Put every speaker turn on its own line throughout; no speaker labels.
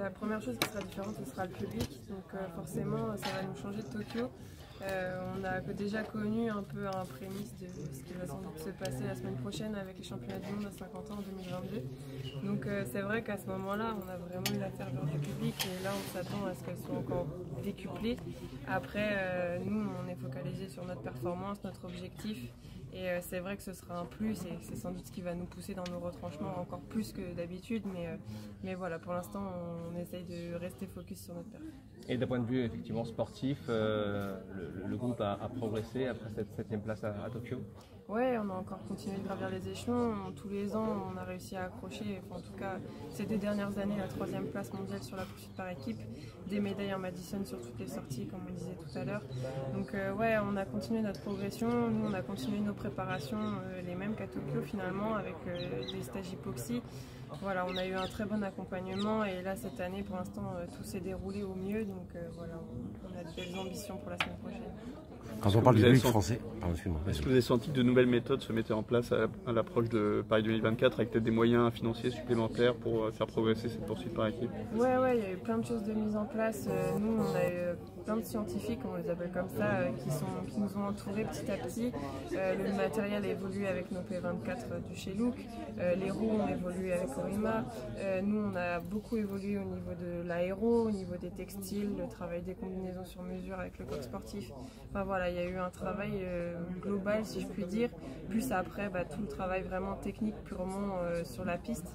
La première chose qui sera différente, ce sera le public. Donc forcément, ça va nous changer de Tokyo. On a déjà connu un peu un prémisse de ce qui va sans doute se passer la semaine prochaine avec les championnats du monde à 50 ans en 2022. Donc c'est vrai qu'à ce moment-là, on a vraiment eu la ferveur du public et là on s'attend à ce qu'elle soit encore décuplée. Après, nous on est focalisé sur notre performance, notre objectif. Et c'est vrai que ce sera un plus et c'est sans doute ce qui va nous pousser dans nos retranchements encore plus que d'habitude. Mais voilà, pour l'instant, on essaye de rester focus sur notre perf.
Et d'un point de vue effectivement sportif, le groupe a progressé après cette 7e place à Tokyo.
Ouais, on a encore continué de gravir les échelons. Tous les ans, on a réussi à accrocher, enfin, en tout cas ces 2 dernières années, la 3e place mondiale sur la poursuite par équipe, des médailles en Madison sur toutes les sorties, comme on disait tout à l'heure. Donc ouais, on a continué notre progression. Nous, on a continué nos préparations, les mêmes qu'à Tokyo finalement, avec des stages hypoxie. Voilà, on a eu un très bon accompagnement et là cette année, pour l'instant, tout s'est déroulé au mieux. Donc voilà, on a de belles ambitions pour la semaine prochaine.
Quand on parle du public français,
est-ce que vous avez senti que de nouvelles méthodes se mettaient en place à l'approche de Paris 2024 avec peut-être des moyens financiers supplémentaires pour faire progresser cette poursuite par équipe?
Ouais, il y a eu plein de choses de mise en place. Nous, on a eu plein de scientifiques, on les appelle comme ça, qui nous ont entourés petit à petit. Le matériel a évolué avec nos P24 du chez Look. Les roues ont évolué avec Orima. Nous, on a beaucoup évolué au niveau de l'aéro, au niveau des textiles, le travail des combinaisons sur mesure avec le coq sportif. Enfin voilà, il y a eu un travail global, si je puis dire. Plus après, tout le travail vraiment technique purement sur la piste.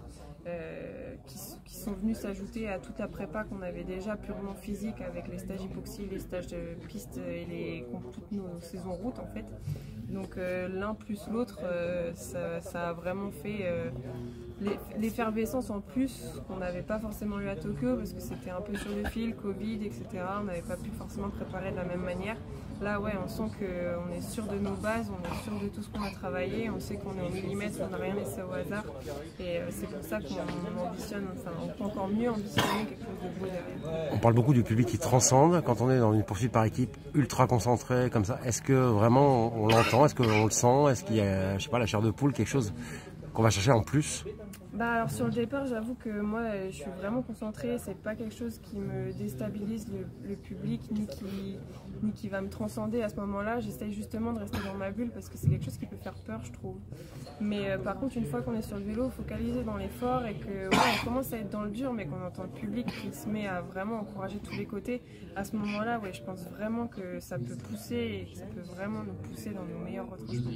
Qui sont venus s'ajouter à toute la prépa qu'on avait déjà purement physique avec les stages hypoxie, les stages de piste et toutes nos saisons route en fait. Donc l'un plus l'autre, ça a vraiment fait l'effervescence en plus qu'on n'avait pas forcément eu à Tokyo parce que c'était un peu sur le fil, Covid, etc. On n'avait pas pu forcément préparer de la même manière. Là, ouais, on sent qu'on est sûr de nos bases, on est sûr de tout ce qu'on a travaillé, on sait qu'on est au millimètre, on n'a rien laissé au hasard. Et c'est pour ça qu'on ambitionne, enfin, on peut encore mieux ambitionner quelque chose de beau derrière.
On parle beaucoup du public qui transcende quand on est dans une poursuite par équipe ultra concentrée comme ça. Est-ce que vraiment on l'entend? Est-ce qu'on le sent? Est-ce qu'il y a, je sais pas, la chair de poule, quelque chose qu'on va chercher en plus?
Alors sur le départ, j'avoue que moi je suis vraiment concentrée, c'est pas quelque chose qui me déstabilise le public ni qui va me transcender à ce moment-là. J'essaye justement de rester dans ma bulle parce que c'est quelque chose qui peut faire peur, je trouve. Mais par contre, une fois qu'on est sur le vélo, focalisé dans l'effort et que on commence à être dans le dur, mais qu'on entend le public qui se met à vraiment encourager tous les côtés, à ce moment-là, je pense vraiment que ça peut pousser et que ça peut vraiment nous pousser dans nos meilleurs retranchements.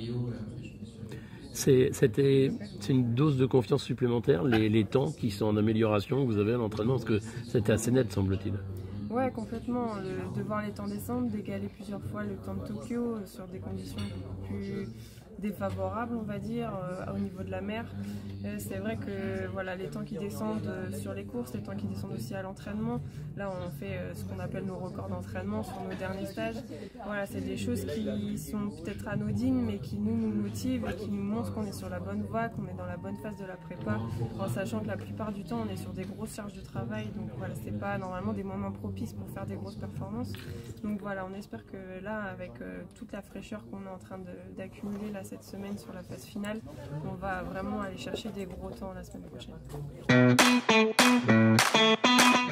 C'est une dose de confiance supplémentaire, les temps qui sont en amélioration que vous avez à l'entraînement, parce que c'était assez net, semble-t-il.
Ouais, complètement. De voir les temps descendre, d'égaler plusieurs fois le temps de Tokyo sur des conditions plus défavorables, on va dire, au niveau de la mer. C'est vrai que voilà, les temps qui descendent sur les courses, les temps qui descendent aussi à l'entraînement. Là, on fait ce qu'on appelle nos records d'entraînement sur nos derniers stages. Voilà, c'est des choses qui sont peut-être anodines, mais qui nous motivent et qui nous montrent qu'on est sur la bonne voie, qu'on est dans la bonne phase de la prépa, en sachant que la plupart du temps, on est sur des grosses charges de travail. Donc voilà, c'est pas normalement des moments propices pour faire des grosses performances. Donc voilà, on espère que là, avec toute la fraîcheur qu'on est en train d'accumuler là cette semaine sur la phase finale, on va vraiment aller chercher des gros temps la semaine prochaine.